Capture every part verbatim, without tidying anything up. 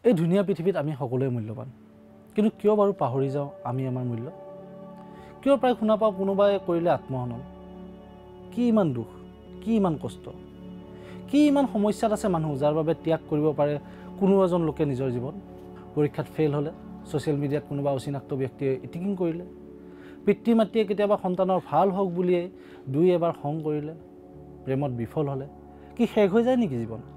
এই ধুনীয়া পৃথিৱীত আমি সকলোৱে মূল্যৱান, কিন্তু কিয় বাৰু পাহৰি যাওঁ আমি আমাৰ মূল্য? কিয় প্ৰায় শুনা পাওঁ কোনোবাই কৰিলে আত্মহনন? কি ইমান দুখ, কি ইমান কষ্ট, কি ইমান সমস্যাত আছে মানুহ যাৰ বাবে ত্যাগ কৰিব পাৰে কোনো এজন লোকে নিজৰ জীৱন? পৰীক্ষাত ফেইল হ'লে, ছ'চিয়েল মিডিয়াত কোনোবা অচিনাক্ত ব্যক্তিয়ে ইটিকিং কৰিলে, পিতৃ মাতৃয়ে কেতিয়াবা সন্তানৰ ভাল হওক বুলিয়ে দুই এবাৰ খং কৰিলে, প্ৰেমত বিফল হ'লে কি শেষ হৈ যায় নেকি জীৱন?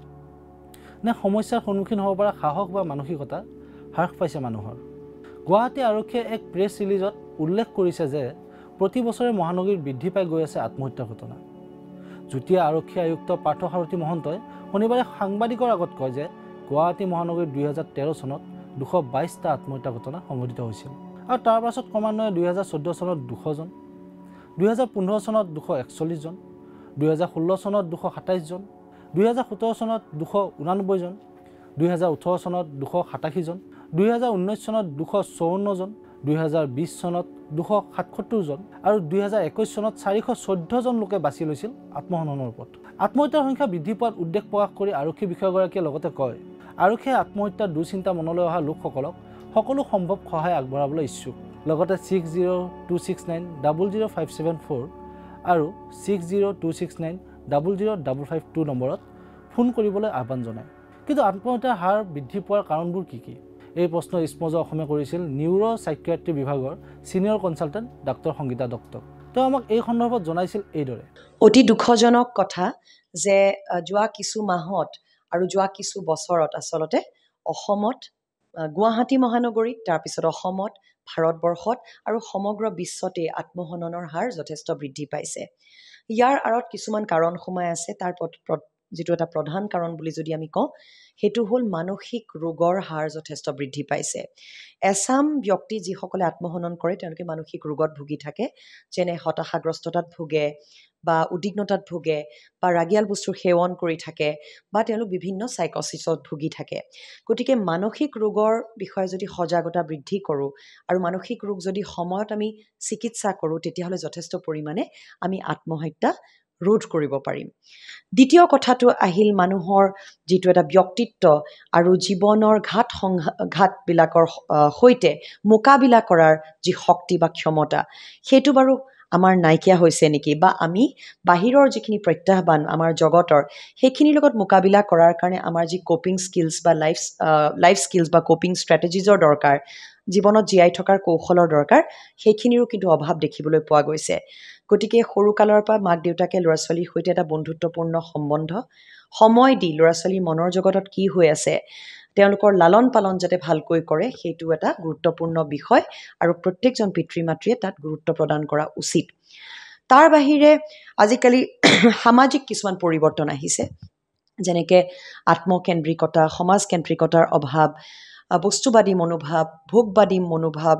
নে সমস্যাৰ সন্মুখীন হ'ব পৰা সাহস বা মানসিকতা হ্ৰাস পাইছে মানুহৰ? গুৱাহাটী আৰক্ষীয়ে এক প্ৰেছ ৰিলিজত উল্লেখ কৰিছে যে প্ৰতি বছৰে মহানগৰীত বৃদ্ধি পাই গৈ আছে আত্মহত্যাৰ ঘটনা। যুটীয়া আৰক্ষী আয়ুক্ত পাৰ্থসাৰথী মহন্তই শনিবাৰে সাংবাদিকৰ আগত কয় যে গুৱাহাটী মহানগৰীত দুই হাজাৰ তেৰ চনত দুশ বাইছটা আত্মহত্যা ঘটনা সংঘটিত হৈছিল আৰু তাৰ পাছত ক্ৰমান্বয়ে দুই হাজাৰ চৈধ্য চনত দুশজন, দুই হাজাৰ পোন্ধৰ চনত দুশ একচল্লিছজন, দুই হাজাৰ ষোল্ল চনত দুশ সাতাইছজন, দুই হাজাৰ সোতৰ চনত দুশ ঊনানব্বৈজন, দুই হাজাৰ ওঠৰ চনত দুশ সাতাশীজন, দুই হাজাৰ ঊনৈছ চনত দুশ চৌৱন্নজন, দুই হাজাৰ বিছ চনত দুশ সাতসত্তৰজন আৰু দুই হাজাৰ একৈছ চনত চাৰিশ চৈধ্যজন লোকে বাছি লৈছিল আত্মহননৰ পথ। আত্মহত্যাৰ সংখ্যা বৃদ্ধি পোৱাত উদ্বেগ প্ৰকাশ কৰি আৰক্ষী বিষয়াগৰাকীয়ে লগতে কয়, আৰক্ষীয়ে আত্মহত্যাৰ দুশ্চিন্তা মনলৈ অহা লোকসকলক সকলো সম্ভৱ সহায় আগবঢ়াবলৈ ইচ্ছুক। লগতে six zero' two six nine double zero' five seven four আৰু six zero' two six nine double zero' double five two নম্বৰত ফোন কৰিবলৈ আহ্বান জনায়। কিন্তু আত্মহত্যাৰ হাৰ বৃদ্ধি পোৱাৰ কাৰণবোৰ কি কি? এই প্ৰশ্ন ইষ্টমজ অসমে কৰিছিল নিউৰ' চাইকিয়াট্ৰি বিভাগৰ ছিনিয়ৰ কনচালটেণ্ট ডাক্তৰ সংগীতা দত্তক। তেওঁ আমাক এই সন্দৰ্ভত জনাইছিল এইদৰে। অতি দুখজনক কথা যে যোৱা কিছু মাহত আৰু যোৱা কিছু বছৰত আচলতে অসমত, গুৱাহাটী মহানগৰীত, তাৰপিছত অসমত, ভাৰতবৰ্ষত আৰু সমগ্ৰ বিশ্বতে আত্মহননৰ হাৰ যথেষ্ট বৃদ্ধি পাইছে। ইয়াৰ আঁৰত কিছুমান কাৰণ সোমাই আছে। তাৰ যিটো এটা প্ৰধান কাৰণ বুলি যদি আমি কওঁ, সেইটো হ'ল মানসিক ৰোগৰ হাৰ যথেষ্ট বৃদ্ধি পাইছে। এছাম ব্যক্তি যিসকলে আত্মহনন কৰে তেওঁলোকে মানসিক ৰোগত ভুগি থাকে, যেনে হতাশাগ্ৰস্ততাত ভোগে বা উদ্বিগ্নতাত ভোগে বা ৰাগিয়াল বস্তুৰ সেৱন কৰি থাকে বা তেওঁলোক বিভিন্ন চাইকচিছত ভুগি থাকে। গতিকে মানসিক ৰোগৰ বিষয়ে যদি সজাগতা বৃদ্ধি কৰোঁ আৰু মানসিক ৰোগ যদি সময়ত আমি চিকিৎসা কৰোঁ, তেতিয়াহ'লে যথেষ্ট পৰিমাণে আমি আত্মহত্যা ৰোধ কৰিব পাৰিম। দ্বিতীয় কথাটো আহিল মানুহৰ যিটো এটা ব্যক্তিত্ব আৰু জীৱনৰ ঘাট সংঘাতবিলাকৰ সৈতে মোকাবিলা কৰাৰ যি শক্তি বা ক্ষমতা, সেইটো বাৰু আমাৰ নাইকিয়া হৈছে নেকি? বা আমি বাহিৰৰ যিখিনি প্ৰত্যাহ্বান আমাৰ জগতৰ, সেইখিনিৰ লগত মোকাবিলা কৰাৰ কাৰণে আমাৰ যি কোপিং স্কিলছ বা লাইফ লাইফ স্কিলছ বা কোপিং ষ্ট্ৰেটেজিজৰ দৰকাৰ, জীৱনত জীয়াই থকাৰ কৌশলৰ দৰকাৰ, সেইখিনিৰো কিন্তু অভাৱ দেখিবলৈ পোৱা গৈছে। গতিকে সৰুকালৰ পৰা মাক দেউতাকে ল'ৰা ছোৱালীৰ সৈতে এটা বন্ধুত্বপূৰ্ণ সম্বন্ধ সময় দি ল'ৰা ছোৱালীৰ মনৰ জগতত কি হৈ আছে, তেওঁলোকৰ লালন পালন যাতে ভালকৈ কৰে, সেইটো এটা গুৰুত্বপূৰ্ণ বিষয় আৰু প্ৰত্যেকজন পিতৃ মাতৃয়ে তাত গুৰুত্ব প্ৰদান কৰা উচিত। তাৰ বাহিৰে আজিকালি সামাজিক কিছুমান পৰিৱৰ্তন আহিছে, যেনেকৈ আত্মকেন্দ্ৰিকতা, সমাজকেন্দ্ৰিকতাৰ অভাৱ, বস্তুবাদী মনোভাৱ, ভোগবাদী মনোভাৱ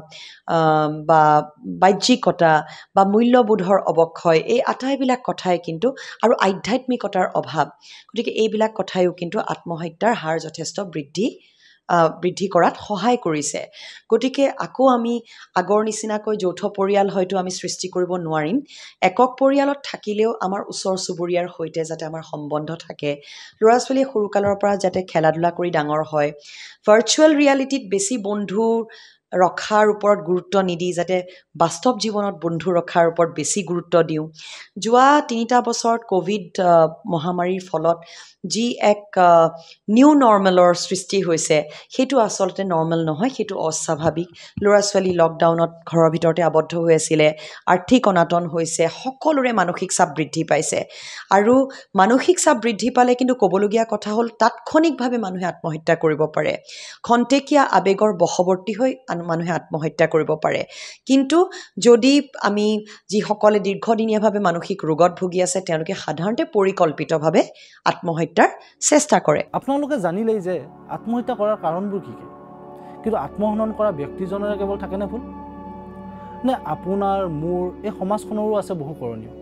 বা বাহ্যিকতা বা মূল্যবোধৰ অৱক্ষয়, এই আটাইবিলাক কথাই কিন্তু, আৰু আধ্যাত্মিকতাৰ অভাৱ, গতিকে এইবিলাক কথাইও কিন্তু আত্মহত্যাৰ হাৰ যথেষ্ট বৃদ্ধি বৃদ্ধি কৰাত সহায় কৰিছে। গতিকে আকৌ আমি আগৰ নিচিনাকৈ যৌথ পৰিয়াল হয়তো আমি সৃষ্টি কৰিব নোৱাৰিম। একক পৰিয়ালত থাকিলেও আমাৰ ওচৰ চুবুৰীয়াৰ সৈতে যাতে আমাৰ সম্বন্ধ থাকে, ল'ৰা ছোৱালীয়ে সৰুকালৰ পৰা যাতে খেলা ধূলা কৰি ডাঙৰ হয়, ভাৰ্চুৱেল ৰিয়েলিটিত বেছি বন্ধু ৰখাৰ ওপৰত গুৰুত্ব নিদি যাতে বাস্তৱ জীৱনত বন্ধু ৰখাৰ ওপৰত বেছি গুৰুত্ব দিওঁ। যোৱা তিনিটা বছৰত ক'ভিড মহামাৰীৰ ফলত যি এক নিউ নৰ্মেলৰ সৃষ্টি হৈছে, সেইটো আচলতে নৰ্মেল নহয়, সেইটো অস্বাভাৱিক। ল'ৰা ছোৱালী লকডাউনত ঘৰৰ ভিতৰতে আবদ্ধ হৈ আছিলে, আৰ্থিক অনাটন হৈছে, সকলোৰে মানসিক চাপ বৃদ্ধি পাইছে। আৰু মানসিক চাপ বৃদ্ধি পালে কিন্তু ক'বলগীয়া কথা হ'ল তাৎক্ষণিকভাৱে মানুহে আত্মহত্যা কৰিব পাৰে, খন্তেকীয়া আৱেগৰ বশৱৰ্তী হৈ মানুহে আত্মহত্যা কৰিব পাৰে। কিন্তু যদি আমি যিসকলে দীৰ্ঘদিনীয়াভাৱে মানসিক ৰোগত ভুগি আছে, তেওঁলোকে সাধাৰণতে পৰিকল্পিতভাৱে আত্মহত্যাৰ চেষ্টা কৰে। আপোনালোকে জানিলেই যে আত্মহত্যা কৰাৰ কাৰণবোৰ কি কি, কিন্তু আত্মহনন কৰা ব্যক্তিজনৰে কেৱল থাকেনে ভুল? নে আপোনাৰ মোৰ এই সমাজখনৰো আছে বহু কৰণীয়?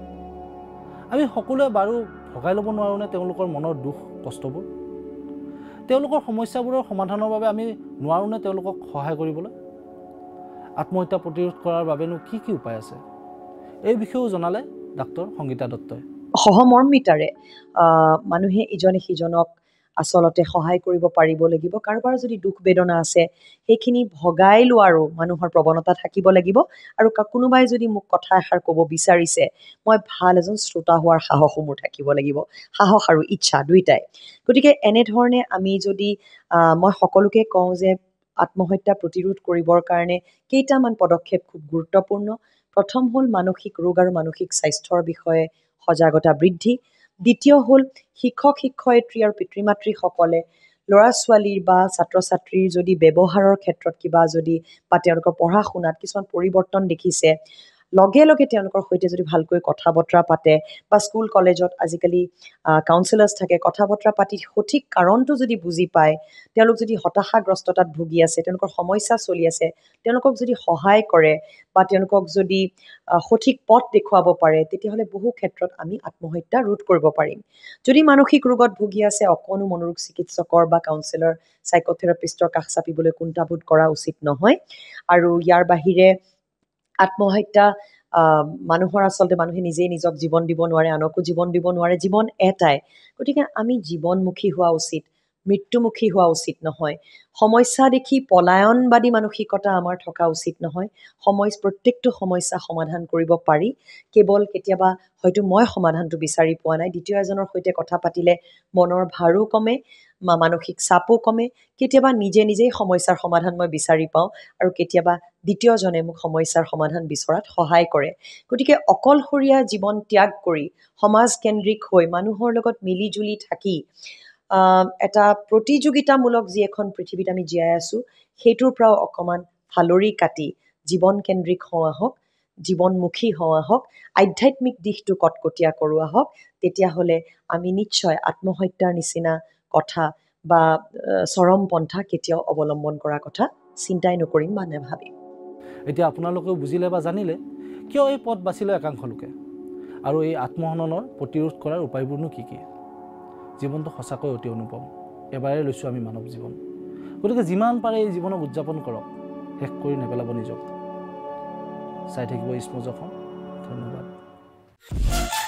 আমি সকলোৱে বাৰু ভগাই ল'ব নোৱাৰোঁনে তেওঁলোকৰ মনৰ দুখ কষ্টবোৰ? তেওঁলোকৰ সমস্যাবোৰৰ সমাধানৰ বাবে আমি নোৱাৰোঁনে তেওঁলোকক সহায় কৰিবলৈ? আত্মহত্যা প্ৰতিৰোধ কৰাৰ বাবেনো কি কি উপায় আছে, এই বিষয়েও জনালে ডাক্তৰ সংগীতা দত্তই। সহমৰ্মিতাৰে মানুহে ইজনে সিজনক আচলতে সহায় কৰিব পাৰিব লাগিব কাৰোবাৰ যদি দুখ বেদনা আছে সেইখিনি ভগাই লোৱাৰো মানুহৰ প্ৰৱণতা থাকিব লাগিব আৰু কোনোবাই যদি মোক কথা এষাৰ ক'ব বিচাৰিছে মই ভাল এজন শ্ৰোতা হোৱাৰ সাহসো মোৰ থাকিব লাগিব সাহস আৰু ইচ্ছা দুইটাই গতিকে এনেধৰণে আমি যদি মই সকলোকে কওঁ যে আত্মহত্যা প্ৰতিৰোধ কৰিবৰ কাৰণে কেইটামান পদক্ষেপ খুব গুৰুত্বপূৰ্ণ প্ৰথম হ'ল মানসিক ৰোগ আৰু মানসিক স্বাস্থ্যৰ বিষয়ে সজাগতা বৃদ্ধি দ্বিতীয় হ'ল শিক্ষক শিক্ষয়িত্ৰী আৰু পিতৃ মাতৃসকলে ল'ৰা ছোৱালীৰ বা ছাত্ৰ ছাত্ৰীৰ যদি ব্যৱহাৰৰ ক্ষেত্ৰত কিবা যদি বা তেওঁলোকৰ পঢ়া শুনাত কিছুমান পৰিৱৰ্তন দেখিছে লগে লগে তেওঁলোকৰ সৈতে যদি ভালকৈ কথা বতৰা পাতে বা স্কুল কলেজত আজিকালি কাউন্সিলাৰ্ছ থাকে কথা বতৰা পাতি সঠিক কাৰণটো যদি বুজি পায় তেওঁলোক যদি হতাশাগ্ৰস্ততাত ভুগি আছে তেওঁলোকৰ সমস্যা চলি আছে তেওঁলোকক যদি সহায় কৰে বা তেওঁলোকক যদি সঠিক পথ দেখুৱাব পাৰে তেতিয়াহ'লে বহু ক্ষেত্ৰত আমি আত্মহত্যা ৰোধ কৰিব পাৰিম যদি মানসিক ৰোগত ভুগি আছে অকণো মনোৰোগ চিকিৎসকৰ বা কাউন্সিলৰ চাইক'থেৰাপিষ্টৰ কাষ চাপিবলৈ কুণ্ঠাবোধ কৰা উচিত নহয় আৰু ইয়াৰ বাহিৰে আত্মহত্যা মানুহৰ আচলতে মানুহে নিজেই নিজক জীৱন দিব নোৱাৰে আনকো জীৱন দিব নোৱাৰে জীৱন এটাই গতিকে আমি জীৱনমুখী হোৱা উচিত মৃত্যুমুখী হোৱা উচিত নহয় সমস্যা দেখি পলায়নবাদী মানসিকতা আমাৰ থকা উচিত নহয় সময় প্ৰত্যেকটো সমস্যা সমাধান কৰিব পাৰি কেৱল কেতিয়াবা হয়তো মই সমাধানটো বিচাৰি পোৱা নাই দ্বিতীয় এজনৰ সৈতে কথা পাতিলে মনৰ ভাৰো কমে মানসিক চাপো কমে কেতিয়াবা নিজে নিজেই সমস্যাৰ সমাধান মই বিচাৰি পাওঁ আৰু কেতিয়াবা দ্বিতীয়জনে মোক সমস্যাৰ সমাধান বিচৰাত সহায় কৰে গতিকে অকলশৰীয়া জীৱন ত্যাগ কৰি সমাজকেন্দ্ৰিক হৈ মানুহৰ লগত মিলি জুলি থাকি এটা প্ৰতিযোগিতামূলক যি এখন পৃথিৱীত আমি জীয়াই আছোঁ সেইটোৰ পৰাও অকণমান ফালৰি কাটি জীৱনকেন্দ্ৰিক হওঁ আহক জীৱনমুখী হওঁ আহক আধ্যাত্মিক দিশটো কটকটীয়া কৰোঁ আহক তেতিয়াহ'লে আমি নিশ্চয় আত্মহত্যাৰ নিচিনা কথা বা চৰম পন্থা কেতিয়াও অৱলম্বন কৰাৰ কথা চিন্তাই নকৰিম বা নেভাবিম এতিয়া আপোনালোকেও বুজিলে বা জানিলে কিয় এই পথ বাচিলে একাংশ লোকে আৰু এই আত্মহননৰ প্ৰতিৰোধ কৰাৰ উপায়বোৰনো কি কি জীৱনটো সঁচাকৈ অতি অনুপম এবাৰে লৈছোঁ আমি মানৱ জীৱন গতিকে যিমান পাৰে এই জীৱনক উদযাপন কৰক শেষ কৰি নেপেলাব নিজক চাই থাকিব ইষ্টমোজ অসম ধন্যবাদ